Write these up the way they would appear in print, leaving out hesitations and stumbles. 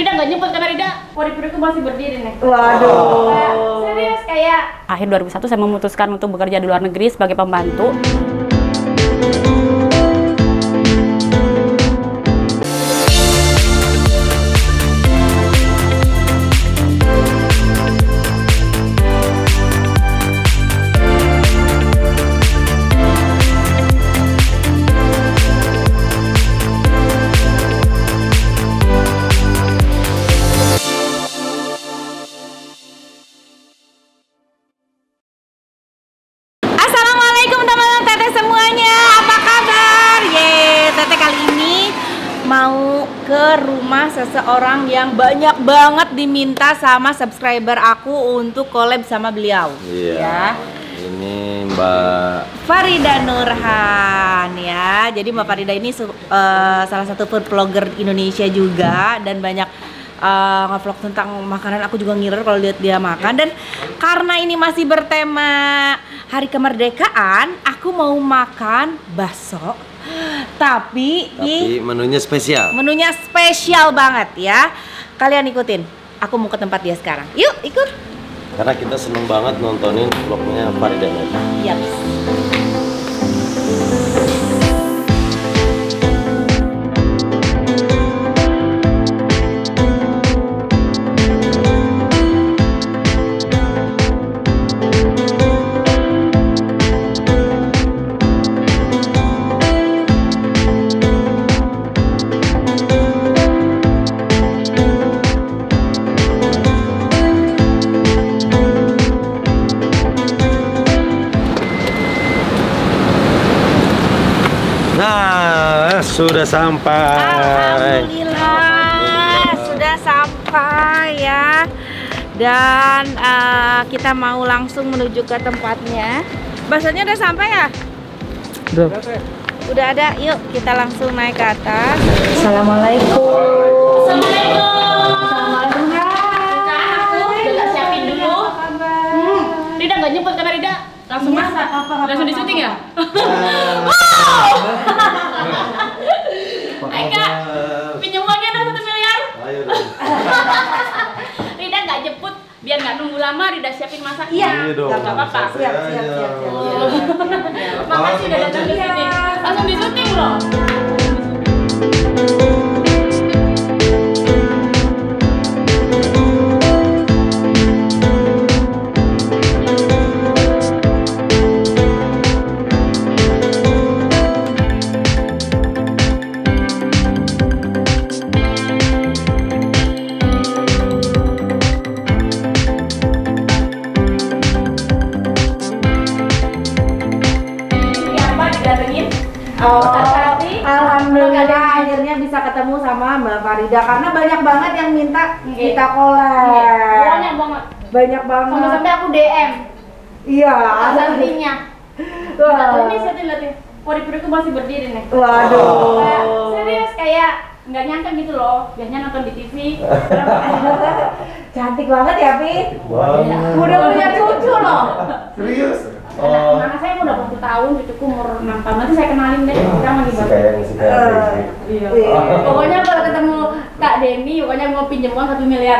Rida nggak nyebut karena Rida pori-poriku masih berdiri nih. Waduh. Serius kayak akhir 2001 saya memutuskan untuk bekerja di luar negeri sebagai pembantu. Mau ke rumah seseorang yang banyak banget diminta sama subscriber aku untuk collab sama beliau. Iya. Ya. Ini Mbak Farida Nurhan ya. Jadi Mbak Farida ini salah satu food vlogger Indonesia juga dan banyak nge-vlog tentang makanan. Aku juga ngiler kalau lihat dia makan. Dan karena ini masih bertema Hari Kemerdekaan, aku mau makan bakso. Tapi menunya spesial. Menunya spesial banget ya. Kalian ikutin. Aku mau ke tempat dia sekarang. Yuk, ikut. Karena kita seneng banget nontonin vlognya Farida Nurhan. Yap. Nah, sudah sampai. Alhamdulillah, sudah sampai ya. Dan kita mau langsung menuju ke tempatnya. Baksonya udah sampai ya? Udah ada. Yuk, kita langsung naik ke atas. Assalamualaikum. Assalamualaikum. Aku udah siapin dulu. Rida nggak nyebut karena Rida langsung masak. Langsung di syuting ya? Eka, pinjam uangnya dong 1 miliar. Ayo dong. Rida nggak jemput, biar nggak nunggu lama. Rida siapin masak. Iya, nggak apa-apa. Siap. Makasih udah datang di sini. Langsung di syuting loh. Alhamdulillah akhirnya bisa ketemu sama Mbak Farida karena banyak banget yang minta kita collab. Banyak banget. Banyak banget. Sampai aku DM. Iya. Ada linknya. Wah. Ini saya lihat pori-poriku masih berdiri nih. Waduh. Kayak, serius kayak nggak nyangka gitu loh. Biasanya nonton di TV. Cantik banget ya, Pi. Udah punya cucu loh. Serius? Anak saya udah 40 tahun, cucuku umur 6 tahun. Nanti saya kenalin deh, kita lagi bareng. Iya. Pokoknya kalau ketemu Kak Denny, pokoknya mau pinjam uang 1 miliar.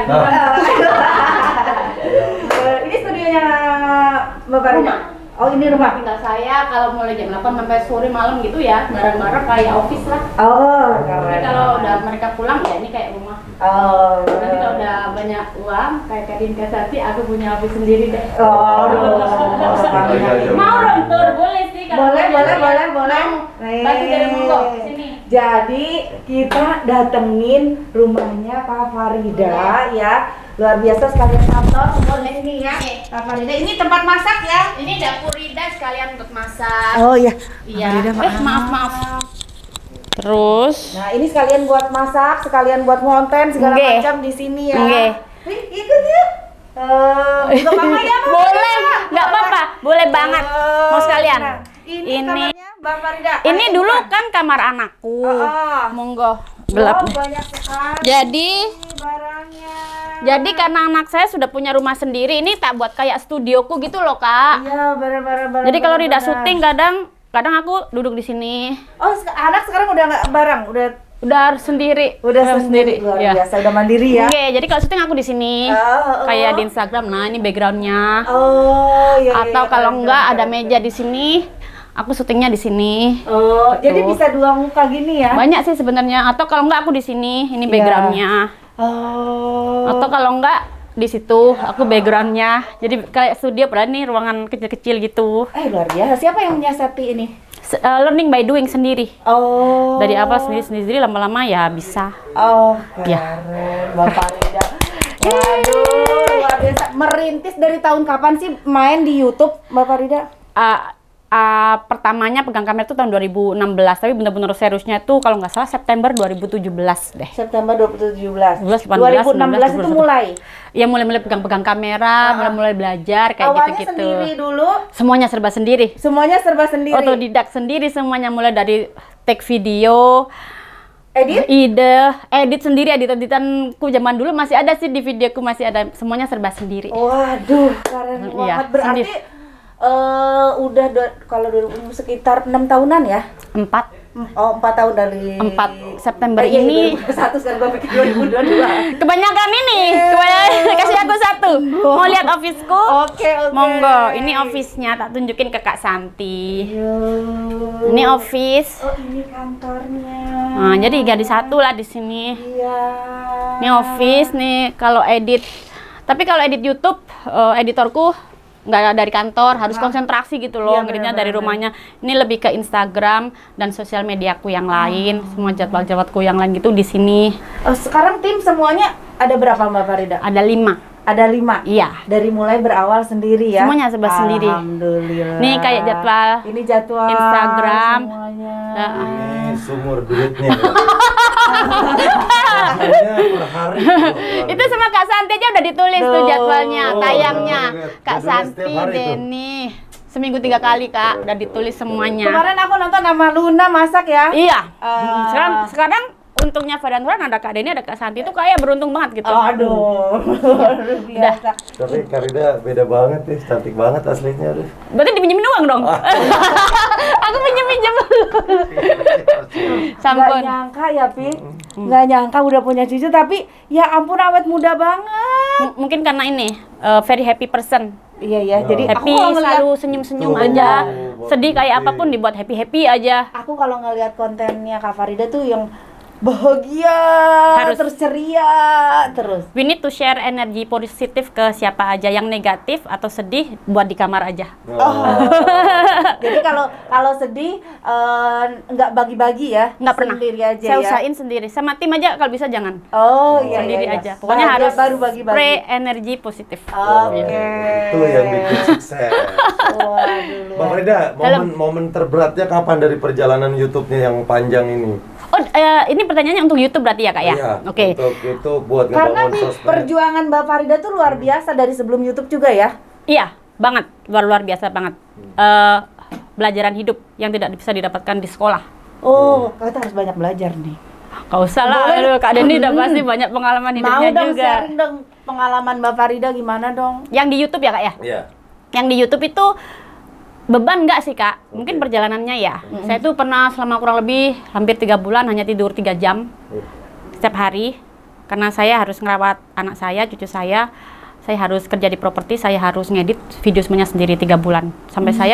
Ini studionya Mbak Farida. Oh, ini rumah tinggal saya. Kalau mulai jam 8 sampai sore malam gitu ya, bareng-bareng kayak office lah. Oh, Jadi kalau udah mereka pulang ya ini kayak rumah. Oh. Nanti kalau udah banyak uang kayak Kadin Kasati, aku punya office sendiri deh. Oh. Mau dong tur, boleh sih. Boleh. Bagi dari monggo sini. Jadi kita datengin rumahnya Pak Farida ya. Luar biasa sekalian kantor boleh ini ya. Pak Farida. Ini tempat masak ya. Ini dapur Rida sekalian untuk masak. Oh iya. Iya. Farida, Maaf. Terus. Nah, ini sekalian buat masak, sekalian buat ngonten segala macam di sini ya. Ikut yuk. Juga mama ya, Mama. Boleh, nggak apa-apa, boleh banget. Mau sekalian. Nah, ini kamarnya Mbak Farida. Ini dulu kan kamar anakku. Monggo. Gelap nih. Banyak sekali. Barangnya. Jadi karena anak saya sudah punya rumah sendiri, ini tak buat kayak studioku gitu loh, Kak. Iya, benar. Jadi kalau Rida syuting kadang aku duduk di sini. Oh, anak sekarang udah nggak bareng, udah Udah sendiri. Udah sendiri. Luar biasa, udah mandiri ya. Oke, jadi kalau syuting aku di sini. Kayak di Instagram. Nah, ini backgroundnya. Atau kalau enggak ada meja di sini, aku syutingnya di sini. Jadi bisa dua muka gini ya? Banyak sih sebenarnya. Atau kalau enggak aku di sini, ini backgroundnya. Atau kalau enggak di situ aku backgroundnya. Jadi kayak studio padahal nih ruangan kecil-kecil gitu. Luar biasa. Siapa yang menyiasati ini? Learning by doing sendiri. Dari apa sendiri lama-lama ya bisa. Keren. Bapak Rida. Waduh, luar biasa. Merintis dari tahun kapan sih main di YouTube, Bapak Rida? Pertamanya pegang kamera itu tahun 2016, tapi benar-benar seriusnya itu kalau nggak salah September 2017 deh. September 2017. 2016 itu mulai? Ya mulai pegang kamera, mulai belajar kayak awalnya gitu-gitu. Sendiri dulu? Semuanya serba sendiri. Semuanya serba sendiri? Otodidak sendiri semuanya, mulai dari take video, edit sendiri, editanku zaman dulu masih ada sih di videoku, masih ada, semuanya serba sendiri. Waduh, keren banget. Berarti udah kalau sekitar 6 tahunan ya? 4 tahun dari 4 September ini. 2021 sekarang gue pikir 2022. Kebanyakan ini, kasih aku satu. Mau lihat office-ku? Oke. Monggo, ini office-nya, tak tunjukin ke Kak Santi. Ini office. Ini kantornya. Nah, jadi jadi satu lah di sini. Ini office nih, kalau edit. Tapi kalau edit YouTube, editorku nggak dari kantor, harus konsentrasi gitu loh, ngeditnya dari rumahnya. Ini lebih ke Instagram dan sosial mediaku yang lain, semua jadwal-jadwalku yang lain gitu di sini. Sekarang tim semuanya ada berapa Mbak Farida? Ada 5. Ada 5? Iya. Dari mulai berawal sendiri ya? Semuanya serba sendiri. Alhamdulillah. Nih kayak jadwal. Ini jadwal Instagram. Semuanya. Ini sumur duitnya. Itu sama Kak Santi aja udah ditulis tuh jadwalnya, tayangnya. Kak Santi, Denny. Seminggu 3 kali Kak, udah ditulis semuanya. Kemarin aku nonton sama Luna masak ya? Iya. Sekarang untungnya Vadanturan ada Kak Denny, ada Kak Santi, itu kayak beruntung banget gitu. Aduh, luar biasa. Tapi Karida beda banget nih, cantik banget aslinya. Berarti dipinjemin uang dong? Aku pinjem-pinjem. Nggak nyangka ya, Pi. Nggak nyangka udah punya cucu, tapi ya ampun awet muda banget. Mungkin karena ini, very happy person. Iya, jadi happy, selalu senyum-senyum aja. Sedih kayak apapun dibuat happy-happy aja. Aku kalau ngeliat kontennya Kak Farida tuh yang bahagia, terus ceria, terus. We need to share energi positif ke siapa aja, yang negatif atau sedih buat di kamar aja. Jadi kalau sedih nggak bagi-bagi ya? Nggak pernah. Sendiri aja. Saya usahain sendiri. Sama tim aja kalau bisa jangan. Iya. Sendiri aja. Pokoknya bahagia, harus baru bagi-bagi. spray energi positif. Itu yang bikin sukses. Mbak Farida, momen terberatnya kapan dari perjalanan YouTube-nya yang panjang ini? Ini pertanyaannya untuk YouTube berarti ya Kak ya? Iya, Oke. Untuk YouTube buat karena ngebangun sosmed. perjuangan Mbak Farida tuh luar biasa dari sebelum YouTube juga ya? Iya, banget. Luar biasa banget. Pelajaran hidup yang tidak bisa didapatkan di sekolah. Kita harus banyak belajar nih. Gak usah lah, Kak Denny udah pasti banyak pengalaman hidupnya juga. Mau dong sharing dong pengalaman Mbak Farida gimana dong? Yang di YouTube ya Kak ya? Iya. Yang di YouTube itu beban nggak sih Kak? Mungkin perjalanannya ya. Saya tuh pernah selama kurang lebih hampir 3 bulan hanya tidur 3 jam setiap hari. Karena saya harus ngerawat anak saya, cucu saya harus kerja di properti, saya harus ngedit video semuanya sendiri 3 bulan. Sampai saya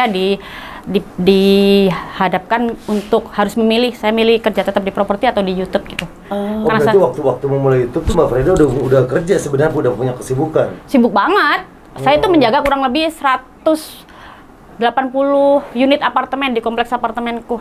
dihadapkan untuk harus memilih, saya milih kerja tetap di properti atau di YouTube gitu. Berarti waktu memulai YouTube tuh Mbak Farida udah kerja sebenarnya, udah punya kesibukan. Sibuk banget. Saya itu menjaga kurang lebih 180 unit apartemen di kompleks apartemenku.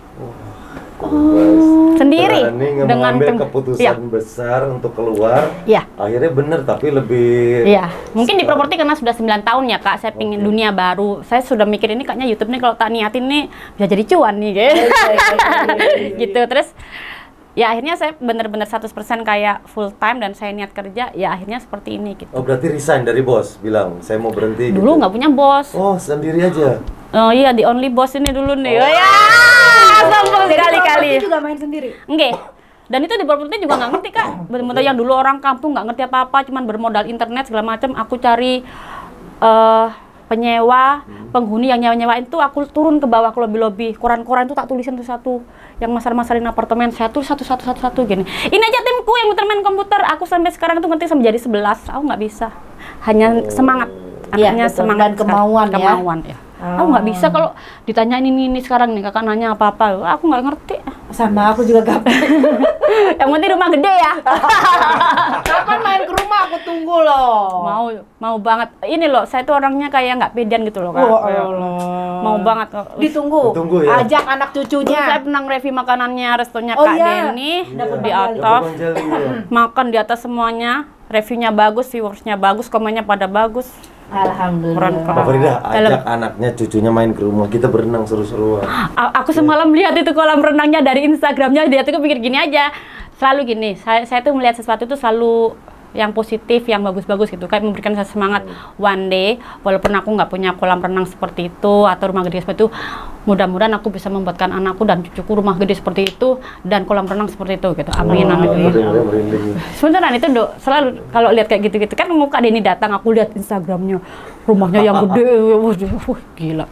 Sendiri dengan keputusan besar untuk keluar. Iya. Akhirnya bener tapi lebih. Iya. Mungkin di properti karena sudah 9 tahun ya Kak, saya pingin dunia baru. Saya sudah mikir ini kayaknya YouTube nih kalau tak niatin nih bisa jadi cuan nih gitu. Terus ya akhirnya saya bener-bener 100% kayak full time dan saya niat kerja, ya akhirnya seperti ini gitu. Berarti resign dari bos, bilang saya mau berhenti. Dulu nggak punya bos. Sendiri aja. Oh iya, the only boss ini dulu nih. Ya, sombong sekali-kali. Juga main sendiri? Enggak. Dan itu di properti juga nggak ngerti Kak. Bener-bener yang dulu orang kampung nggak ngerti apa-apa, cuman bermodal internet segala macam. Aku cari penyewa, penghuni yang nyewa-nyewain tuh aku turun ke bawah ke lobby-lobby. Koran-koran tuh tak tulisin satu-satu. Yang masar-masarin apartemen, saya tulis satu-satu gini. Ini aja timku yang muter main komputer. Aku sampai sekarang tuh ngerti sampai jadi 11. Aku nggak bisa. Hanya semangat. Hanya semangat dan kemauan ya. Kemauan ya. Aku nggak bisa kalau ditanyain ini sekarang nih, kakak nanya apa-apa. Aku nggak ngerti. Sama aku juga gampang. Yang penting rumah gede ya. Kapan main ke rumah aku tunggu loh. Mau banget. Ini loh, saya tuh orangnya kayak nggak pedean gitu loh, Kak. Oh, Kayak Allah. mau banget. Ditunggu. Ya. Ajak anak cucunya. Saya pernah review makanannya restonya Oh, Kak iya. Denny Dapat di medali. atas. Ya. Makan di atas semuanya. Reviewnya bagus, viewersnya bagus, komennya pada bagus. Alhamdulillah. Keren, keren. Mbak Farida, Dalam- ajak anaknya, cucunya main ke rumah, kita berenang seru-seruan. Aku semalam lihat itu kolam renangnya dari Instagramnya, dia tuh pikir gini aja, selalu gini, saya tuh melihat sesuatu itu selalu yang positif, yang bagus-bagus gitu, kayak memberikan saya semangat. One day, walaupun aku nggak punya kolam renang seperti itu atau rumah gede seperti itu, mudah-mudahan aku bisa membuatkan anakku dan cucuku rumah gede seperti itu dan kolam renang seperti itu gitu. Amin, amin. Merinding. Sebenarnya itu selalu kalau lihat kayak gitu-gitu kan muka Denny datang, aku lihat Instagramnya rumahnya yang gede, waduh, gila.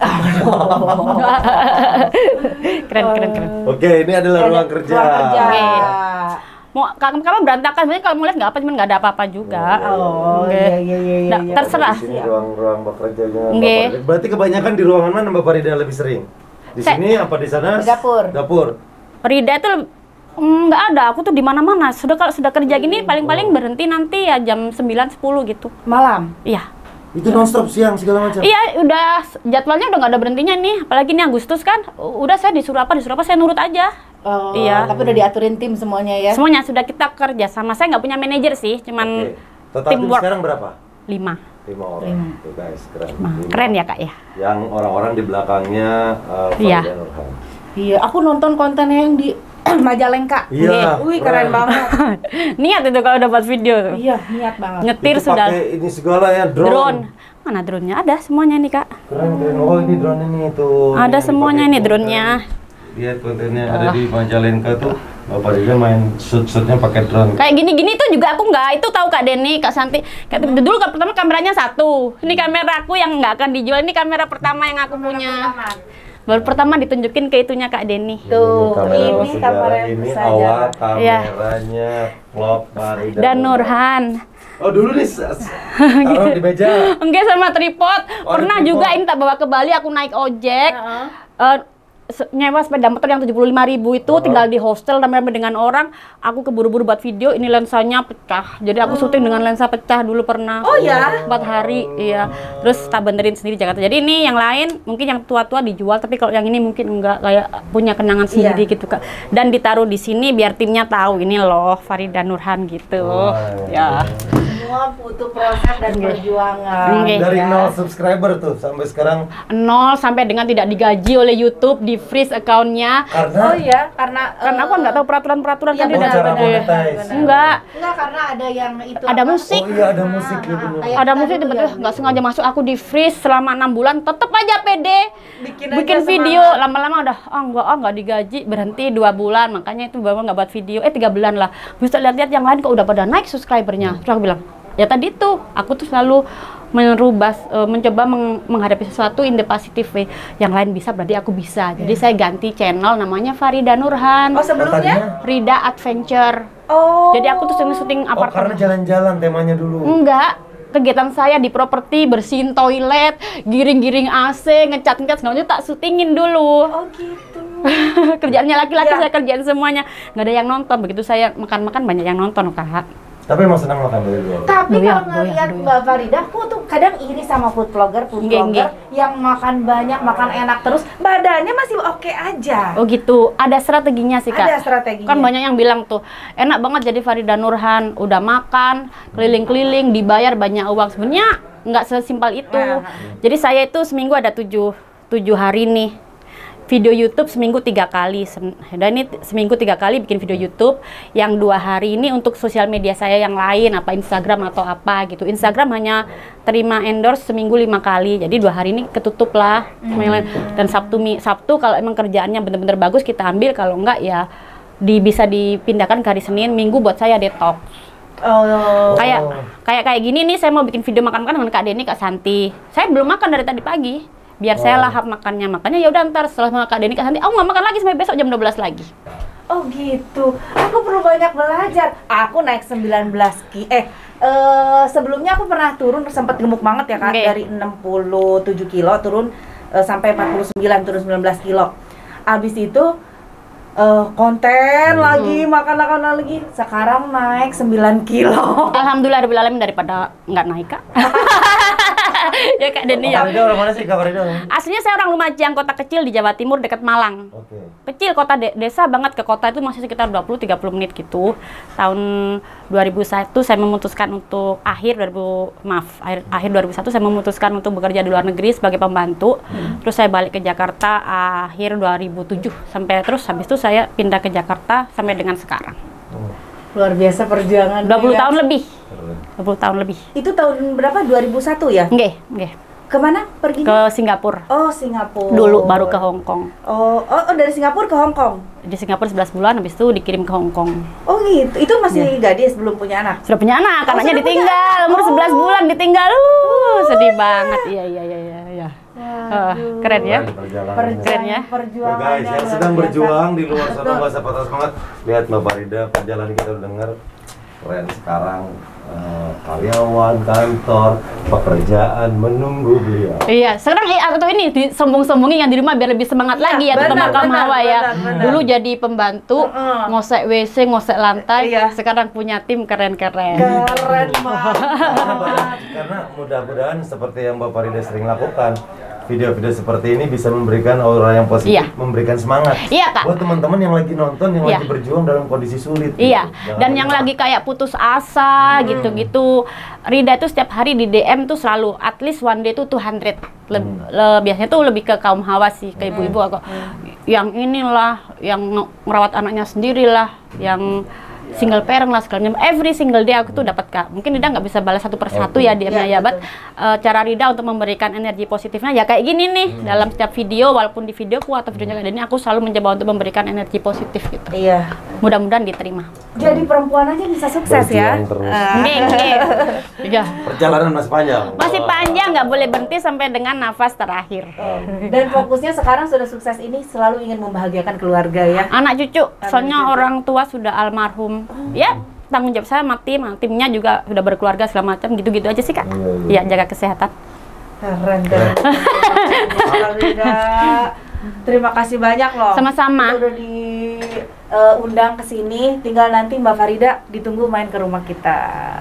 keren. Oke, ini adalah ruang kerja. Ruang kerja. Oke. Mau kamar berantakan, sebenarnya kalau mau lihat nggak apa, cuman nggak ada apa-apa juga. Oh, Oke. iya. Nah, terserah. Di sini ruang-ruang bekerjanya Mbak Oke. Farida. Berarti kebanyakan di ruangan mana Mbak Farida lebih sering? Di sini apa di sana? Dapur. Dapur. Rida itu nggak ada, aku tuh di mana-mana. Kalau sudah kerja gini paling-paling berhenti nanti ya jam 9-10 gitu. Malam. Iya. Itu nonstop siang segala macam. Iya, udah jadwalnya udah nggak ada berhentinya nih. Apalagi nih Agustus kan, udah saya disuruh apa saya nurut aja. Oh, Iya. Tapi udah diaturin tim semuanya ya. Semuanya sudah kita kerja sama. Saya nggak punya manajer sih, cuman Oke. Total tim teamwork. sekarang berapa? 5. 5 orang. Tuh guys, keren. Lima. Keren ya Kak ya. Yang orang-orang di belakangnya Iya. Farida Nurhan. Iya, aku nonton kontennya yang di Majalengka. Iya. Wih, keren banget. Niat itu kalau dapat video tuh. Iya, niat banget. Nyetir Itu sudah. pakai ini segala ya, Drone. Mana drone-nya? Ada semuanya nih Kak. Keren. Oh, ini drone ini tuh. Ada Yang semuanya dipakai nih konten. drone-nya. Lihat kontennya ada di Majalengka tuh. Bapak juga main shoot-shootnya pakai drone. Kayak gini-gini tuh juga aku nggak, itu tahu Kak Denny, Kak Santi. Kayak dulu kan pertama kameranya satu. Ini kamera aku yang nggak akan dijual, ini kamera pertama yang aku punya. Baru pertama ditunjukin ke itunya Kak Denny. Tuh, kamera ini kamera yang ini bisa awal jalan. Iya. kameranya vlog Farida Dan Nurhan. Oh dulu nih taruh di meja. Enggak sama tripod. Oh, Pernah ada juga tripod. ini tak bawa ke Bali, aku naik ojek. Nyewa sepeda motor yang 75.000 itu, tinggal di hostel rame-rame dengan orang. Aku keburu-buru buat video, ini lensanya pecah. Jadi aku syuting dengan lensa pecah dulu pernah. Oh ya? 4 hari, iya. Terus tak benerin sendiri Jakarta. Jadi ini yang lain mungkin yang tua-tua dijual, tapi kalau yang ini mungkin enggak, kayak punya kenangan sendiri gitu Kak. Dan ditaruh di sini biar timnya tahu ini loh Farida Nurhan gitu. Oh, Ya. Semua butuh proses dan perjuangan. Oke. Dari ya. 0 subscriber tuh sampai sekarang 0 sampai dengan tidak digaji oleh YouTube, di freeze account-nya. karena Oh iya, karena Karena aku nggak tahu peraturan-peraturan Iya, tadi benar, udah cara gede. monetize. Enggak, enggak karena ada yang itu ada apa? musik. oh iya ada musik ya bener. Kayak Ada kita musik dulu tiba-tiba ya. nggak sengaja masuk, aku di freeze selama 6 bulan, tetep aja pede aja bikin video. Lama-lama udah nggak digaji, berhenti 2 bulan, makanya itu bapak nggak buat video. 3 bulan lah. Bisa lihat-lihat yang lain kok udah pada naik subscribernya. Terus aku bilang, ya tadi tuh aku tuh selalu mencoba menghadapi sesuatu in the positive way. Yang lain bisa berarti aku bisa. Jadi saya ganti channel namanya Farida Nurhan. Oh sebelumnya? Rida Adventure. Oh. Jadi aku tuh syuting Oh karena apartemen. jalan-jalan temanya dulu. Enggak, kegiatan saya di properti, bersihin toilet, giring-giring AC, ngecat-ngecat semuanya tak syutingin dulu. Oh gitu. Kerjaannya laki-laki Iya. saya kerjain semuanya. Nggak ada yang nonton, begitu saya makan-makan banyak yang nonton Kak. Tapi emang senang makan dari dulu. Tapi Doyan, kalau ngeliat doyan. Mbak Farida, aku tuh kadang iri sama food vlogger yang makan banyak, makan enak terus, badannya masih oke aja. Oh gitu, ada strateginya sih Kak. Ada strateginya. Kan banyak yang bilang tuh, enak banget jadi Farida Nurhan, udah makan, keliling-keliling, dibayar banyak uang. Sebenarnya nggak sesimpel itu. Jadi saya itu seminggu ada 7 hari nih. Video YouTube seminggu 3 kali. Dan ini seminggu 3 kali bikin video YouTube. Yang 2 hari ini untuk sosial media saya yang lain, apa Instagram atau apa gitu. Instagram hanya terima endorse seminggu 5 kali. Jadi 2 hari ini ketutup lah. Dan Sabtu kalau emang kerjaannya bener-bener bagus kita ambil. Kalau enggak ya bisa dipindahkan ke hari Senin. Minggu buat saya detox. Oh. Kayak gini nih, saya mau bikin video makan-makan dengan Kak Denny, Kak Santi. Saya belum makan dari tadi pagi. Biar saya lahap makannya. Makanya ya udah ntar setelah Kak Denny, Kak Santi, aku nggak makan lagi sampai besok jam 12 lagi. Oh gitu. Aku perlu banyak belajar. Aku naik 19 sebelumnya aku pernah turun sempat gemuk banget ya Kak, dari 67 kilo turun sampai 49, turun 19 kilo. Abis itu konten lagi, makan lagi. Sekarang naik 9 kilo. Alhamdulillah daripada nggak naik Kak. Ya Kak Denny ya. Kak Farida orang mana sih Kak Farida? Aslinya saya orang Lumajang, kota kecil di Jawa Timur dekat Malang. Kecil, kota desa banget, ke kota itu masih sekitar 20-30 menit gitu. Tahun 2001 saya memutuskan untuk akhir 2001 saya memutuskan untuk bekerja di luar negeri sebagai pembantu. Terus saya balik ke Jakarta akhir 2007 sampai terus habis itu saya pindah ke Jakarta sampai dengan sekarang. Luar biasa perjuangan. 20 tahun lebih. 20 tahun lebih. Itu tahun berapa? 2001 ya? Nggih. Kemana pergi? Ke Singapura. Oh, Singapura. Dulu baru ke Hong Kong. Oh, dari Singapura ke Hong Kong. Di Singapura 11 bulan, habis itu dikirim ke Hong Kong. Oh gitu. Itu masih gadis, belum punya anak. Sudah punya anak, anaknya sudah ditinggal. Umur 11 bulan ditinggal. Sedih banget. Iya. Keren ya? Keren ya? Perjuangan Guys, yang sedang berjuang di luar sana bahasa patah semangat. Lihat Mbak Farida, perjalanan kita udah dengar. Keren sekarang. Karyawan, kantor, pekerjaan menunggu beliau. Iya, sekarang aku tuh ini disombong-sombongin yang di rumah biar lebih semangat lagi ya, terutama kaum hawa ya. Dulu jadi pembantu, ngosek WC, ngosek lantai, sekarang punya tim keren-keren. Keren banget. Karena mudah-mudahan seperti yang Mbak Farida sering lakukan, video-video seperti ini bisa memberikan aura yang positif, memberikan semangat. Iya Kak. Buat teman-teman yang lagi nonton, yang lagi berjuang dalam kondisi sulit. Iya. Gitu. Dan yang lagi kayak putus asa gitu-gitu. Rida itu setiap hari di DM tuh selalu at least one day tuh 200. Biasanya tuh lebih ke kaum hawa sih, ke ibu-ibu aku. Yang inilah, yang merawat anaknya sendirilah, yang single parent lah segalanya. Every single day aku tuh dapat Kak. Mungkin Rida nggak bisa balas satu persatu ya DM-nya ya, but cara Rida untuk memberikan energi positifnya ya kayak gini nih. Dalam setiap video, walaupun di videoku atau videonya kayak ini, aku selalu mencoba untuk memberikan energi positif gitu. Iya. Mudah-mudahan diterima. Jadi perempuan aja bisa sukses ya. Iya. Perjalanan masih panjang. Masih panjang, nggak boleh berhenti sampai dengan nafas terakhir. Dan fokusnya sekarang sudah sukses ini selalu ingin membahagiakan keluarga ya. Anak cucu, soalnya orang tua sudah almarhum. Ya, tanggung jawab saya sama timnya juga sudah berkeluarga segala macam, gitu-gitu aja sih Kak. Iya, jaga kesehatan. Keren. Terima kasih banyak loh. Sama-sama. Udah diundang ke sini. Tinggal nanti Mbak Farida ditunggu main ke rumah kita.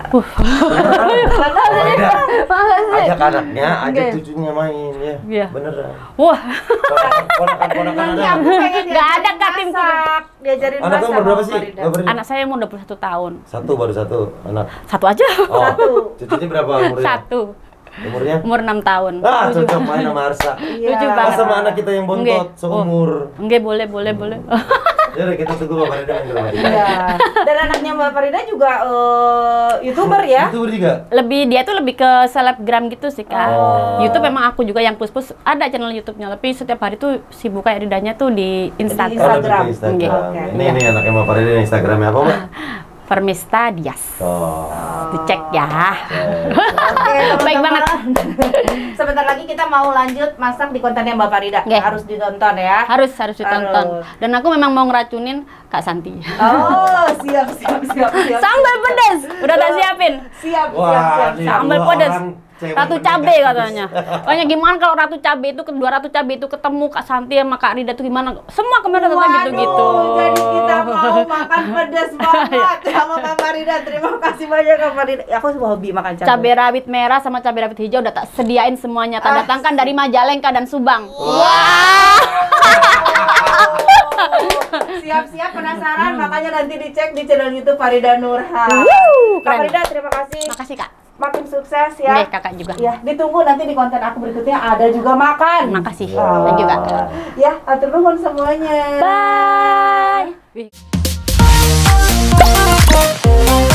Ajak anaknya, ajak cucunya main ya. Iya. Beneran. Wah. Ponakan Nanti ada. aku pengen Nggak ada Kak tim masak, diajarin Anak masak. kamu berapa Mbak sih? Farida. Mbak Farida? Anak saya umur 21 tahun. Baru satu anak. Satu aja. Oh, Satu. cucunya berapa umurnya? Satu. Umurnya? Umur 6 tahun. Cocok main sama Arsa. Lucu Pas banget. sama anak kita yang bontot, seumur. Enggak, boleh. Ya udah kita tunggu Mbak Farida main ke rumah kita. Iya. Dan anaknya Mbak Farida juga YouTuber ya? YouTuber juga? Dia tuh lebih ke selebgram gitu sih Kak. YouTube memang aku juga yang push ada channel YouTube-nya, tapi setiap hari tuh sibuk kayak Ridanya tuh di Instagram. Instagram. Di Instagram. Oke. Ini anaknya Mbak Farida Instagramnya apa Mbak? Permista Dias. Dicek ya. Oke, Baik banget. Sebentar lagi kita mau lanjut masak di kontennya Mbak Farida. Oke. Harus ditonton ya. Harus ditonton. Harus. Dan aku memang mau ngeracunin Kak Santi. Oh, siap. Sambal pedas. Udah tak siapin. Siap. Ini Sambal dua pedas. orang cewek Ratu menikah cabe terus. katanya. Pokoknya gimana kalau Ratu cabe itu kedua Ratu cabe itu ketemu Kak Santi sama Kak Rida tuh gimana? Semua kemarin gitu-gitu. Jadi kita mau makan pedas banget sama Mbak Farida. Terima kasih banyak Mbak Farida. Aku hobi makan cabai. Cabai rawit merah sama cabai rawit hijau udah tak sediain semuanya. Tak datangkan dari Majalengka dan Subang. Siap-siap penasaran, makanya nanti dicek di channel YouTube Farida Nurha. Mbak keren. Farida, terima kasih. Makasih Kak. Makin sukses ya. Oke, Kakak juga. Ya, ditunggu nanti di konten aku berikutnya ada juga makan. Makasih. Thank you Kak. Ya, atur nuhun semuanya. Bye.